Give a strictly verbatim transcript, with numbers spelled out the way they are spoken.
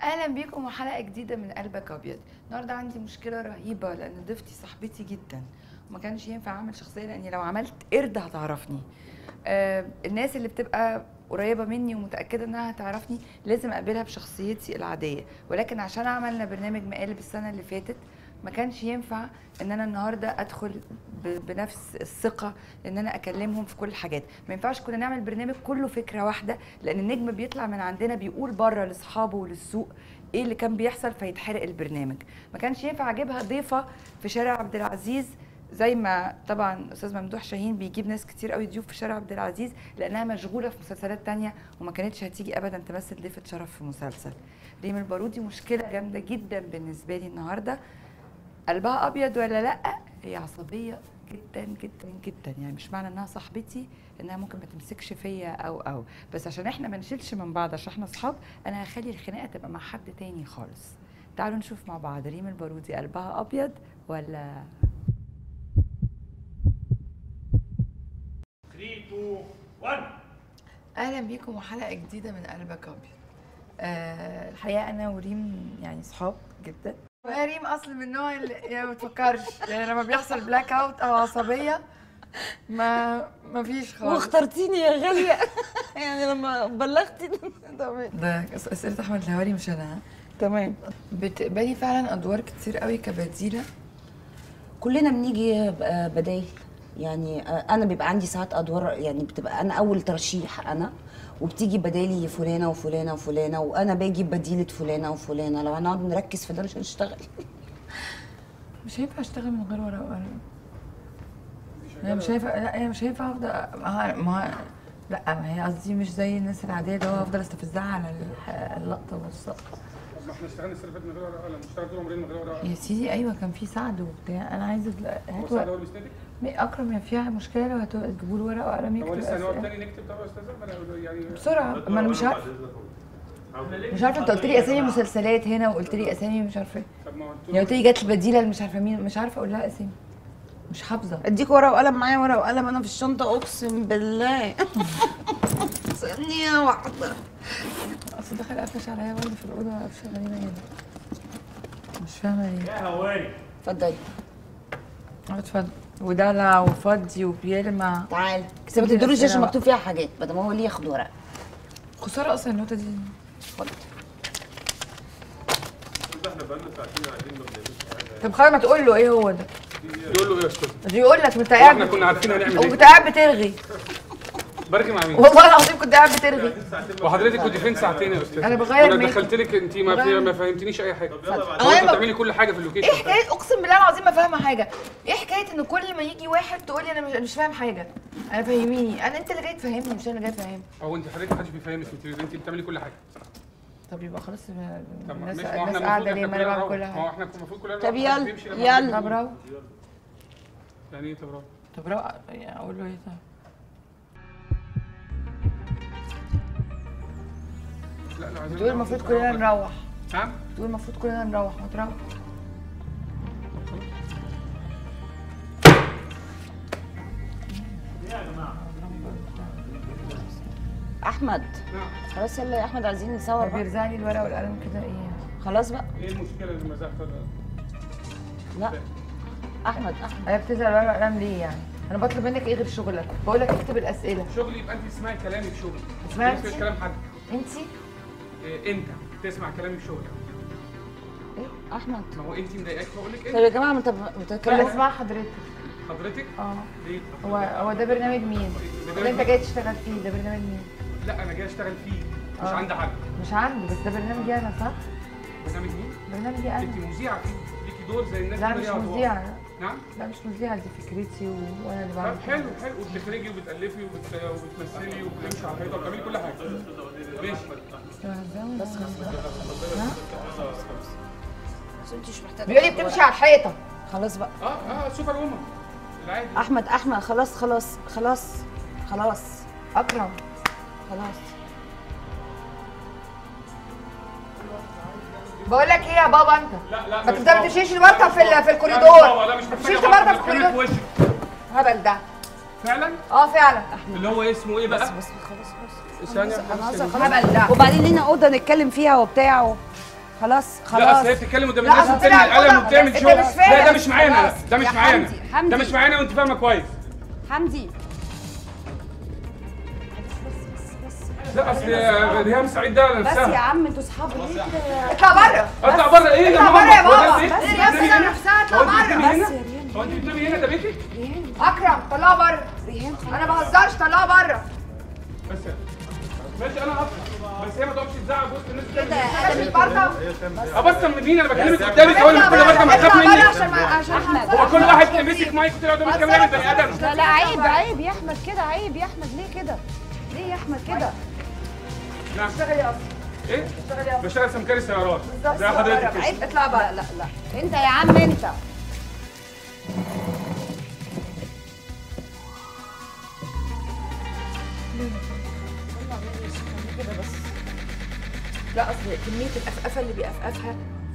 اهلا بيكم وحلقه جديده من قلبك ابيض. النهارده عندي مشكله رهيبه لان ضيفتي صاحبتي جدا وما كانش ينفع اعمل شخصيه، لاني لو عملت قرد هتعرفني. آه الناس اللي بتبقى قريبه مني ومتاكده انها هتعرفني لازم اقابلها بشخصيتي العاديه، ولكن عشان عملنا برنامج مقالب السنه اللي فاتت ما كانش ينفع ان انا النهارده ادخل بنفس الثقه ان انا اكلمهم في كل الحاجات. ما ينفعش كنا نعمل برنامج كله فكره واحده، لان النجم بيطلع من عندنا بيقول بره لاصحابه وللسوق ايه اللي كان بيحصل فيتحرق البرنامج. ما كانش ينفع اجيبها ضيفه في شارع عبد العزيز زي ما طبعا استاذ ممدوح شاهين بيجيب ناس كتير قوي ضيوف في شارع عبد العزيز، لانها مشغوله في مسلسلات تانية وما كانتش هتيجي ابدا تمثل ضيفه شرف في مسلسل. ريم البارودي مشكله جامده جدا بالنسبه لي النهارده. قلبها ابيض ولا لا؟ هي عصبيه جدا جدا جدا، يعني مش معنى انها صاحبتي انها ممكن ما تمسكش فيا او او بس عشان احنا ما نشيلش من بعض عشان احنا اصحاب انا هخلي الخناقه تبقى مع حد تاني خالص. تعالوا نشوف مع بعض ريم البارودي قلبها ابيض ولا ثلاثة اتنين واحد. اهلا بيكم وحلقه جديده من قلبك ابيض. أه الحقيقه انا وريم يعني صحاب جدا، وهي ريم اصل من النوع اللي يعني ما تفكرش، يعني لما بيحصل بلاك اوت او عصبيه ما ما فيش خالص. واخترتيني يا غاليه يعني لما بلغتي. تمام، ده اسئله احمد الهواري مش انا. تمام. بتقبلي فعلا ادوار كتير قوي كبديله؟ كلنا بنيجي بدايل، يعني انا بيبقى عندي ساعات ادوار يعني بتبقى انا اول ترشيح انا، وبتيجي بدالي فلانه وفلانه وفلانه، وانا باجي بديله فلانه وفلانه. لو هنقعد نركز في ده مش هنشتغل. مش هينفع اشتغل من غير ورقه وقلم. انا مش هينفع، لا انا مش هينفع افضل ما لا ما هي قصدي مش زي الناس العاديه اللي هو افضل استفزها على اللقطه والسقط. ما احنا اشتغلنا السنه اللي فاتت من غير ورقه وقلم، اشتغلت طول عمرنا من غير ورقه وقلم. يا سيدي ايوه كان في سعد وبتاع، انا عايزه هو سعد هو اللي بيسندك؟ اكرم يا فيها مشكله لو هتجيبوا له ورقه وقلم يكتب. هو لسه هنقعد تاني نكتب طبعا يا استاذه يعني بسرعه؟ ما انا مش عارفه مش عارفه انت قلت لي اسامي مسلسلات هنا وقلت لي اسامي مش عارفه طب ما هو يعني قلت لي جات البديله اللي مش عارفه مين، مش عارفه اقول لها اسامي، مش حافظه. اديك ورقه وقلم؟ معايا ورقه وقلم انا في الشنطه اقسم بالله. ثانيه واحده. اصل دخل قفش عليا برضه في الاوضه قفشه غريبه جدا، مش فاهمه ليه. يا هواري اتفضلي. اه اتفضل. ودلع وفضي وبيلمع. تعالي بس ما تدوليش عشان مكتوب فيها حاجات بدل ما هو ليه ياخد ورقه. خساره اصلا النوته دي. اتفضل. احنا بقالنا ساعتين قاعدين ما بنعملش حاجه. طب خلاص ما تقول له ايه هو ده؟ يقول له ايه يا استاذ؟ بيقول لك انت قاعد احنا كنا عارفين هنعمل ايه. وكنت قاعد بترغي. برغي مع مين؟ والله العظيم كنت قاعد بترغي. وحضرتك كنت فين ساعتين يا استاذ؟ انا بغير انا ميك دخلت لك انت ما في ما فهمتنيش اي حاجه. أنا انت ما- بتعملي كل حاجه في اللوكيشن. ايه حكايه؟ اقسم بالله العظيم ما فاهمه حاجه. ايه حكايه ان كل ما يجي واحد تقول لي انا مش, مش فاهم حاجه؟ انا فهميني، انا انت اللي جاي تفهمني مش انا اللي جاي افهمك. او انت حضرتك ما حدش بيفهمك، انت انت بتعملي كل حاجه. طب يبقى خلاص طب الناس ماشي، ما هو الناس احنا قاعده المفروض ليه؟ ما احنا انا كلنا بعمل كل نروح. ما هو حاجه. احنا المفروض كلنا طب نروح. يلا نمشي لما يلا. حد طب رو يعني ايه طب رو؟ طب رو يعني اقول له ايه طيب؟ لا لا عايزين بتقول المفروض كلنا نروح. نعم؟ بتقول المفروض كلنا نروح، ما تروح. احمد نعم. خلاص يلا يا احمد عايزين نصور طب بقى. بيرزع لي الورقه والقلم كده ايه؟ خلاص بقى. ايه المشكله اللي مزحت ده؟ لا احمد احمد هي بتزعل الورقه والقلم ليه يعني؟ انا بطلب منك ايه غير شغلك؟ بقول لك اكتب الاسئله. شغلي يبقى انت تسمعي كلامي في شغلي. اسمعي ما تسمعيش كلام حد. انت إيه انت تسمع كلامي في شغلي. ايه احمد. ما هو انت مضايقاك بقول لك طب ايه؟ يا جماعه ما انت لا بتتكلم. اسمع حضرتك. حضرتك؟ اه ليه؟ هو هو ده برنامج مين؟ اللي انت جاي تشتغل فيه ده برنامج مين؟ لا انا جاي اشتغل فيه مش آه. عند حد. مش عندي، بس ده برنامجي انا صح؟ برنامج مين؟ برنامجي انا. انت مذيعه فيه، ليكي دور زي الناس لا اللي مش ليها أدوار. مذيعة. نعم؟ لا مش مذيعة، دي فكرتي وانا اللي بعمل. طب حلو حلو، وبتخرجي وبتألفي وبت... وبتمثلي وبتمشي على الحيطه وبتعملي كل حاجه. ماشي. بس ها؟ بس انت مش محتاجه. بيقول لي بتمشي على الحيطة. خلاص بقى. اه اه سوبر وومن العادي. احمد احمد خلاص خلاص خلاص خلاص اكرم خلاص. بقول لك ايه يا بابا انت؟ لا لا ما مش تفضل بابا. تمشيش المركب في ال- في لا مش الكوريدور. بابا، لا مش ما محتاجة تمشيش بابا، المركب في بتعملي الكوريدور. في وشك. هبل ده. فعلا؟ اه فعلا. اللي هو اسمه ايه بس بقى؟ بس خلاص خلاص. ثانية انا خلاص عايزه يا خلاص. هبل ده. وبعدين لينا اوضه نتكلم فيها وبتاع و... خلاص لا خلاص. اصل هي بتتكلم قدام لا، الناس أصل وبترمي طلع القلم طلع. وبتعمل أنت شغل. مش فاهم. لا ده مش معانا، لا خلاص. ده مش يا معانا، حمدي، حمدي. ده مش معانا وانت فاهمه كويس. حمدي لا اصل ريهام سعيد ده بس نفسها. يا عم انتوا اصحاب ليه كده؟ اطلع بره. اطلع بره ايه يا اطلع ماما؟ بره يا هو ده بابا. البيت؟ بس انت يا بتنامي أستاذة هنا؟ نفسها، اطلع هو انت بره. بتنامي بس هنا؟ يا ريان. هو انت بتنامي هنا؟ ده بيتك؟ اكرم طلعه بره. ريهام انا ما بهزرش، طلعه بره. بس ماشي انا هطلع، بس هي ما تقعدش تزعق وسط الناس كده انا مش برضه. ابصم من مين؟ انا بكلمك قدامك اقول لك كل مره ما تخاف اطلع بره مني. عشان ما عشان هو كل واحد مسك مايك وطلع قدام الكاميرا من بني ادم. لا لا عيب عيب يا احمد كده، عيب يا احمد ليه كده؟ ليه يا احمد كده؟ نعم اشتغل يا ايه؟ اشتغل يا بشتغل سمكري سيارات بالظبط. زي حضرتك كده. عيب اطلع بره. لا لا لا انت يا عم انت. لا اصل كميه الافقفه اللي بيقفقفها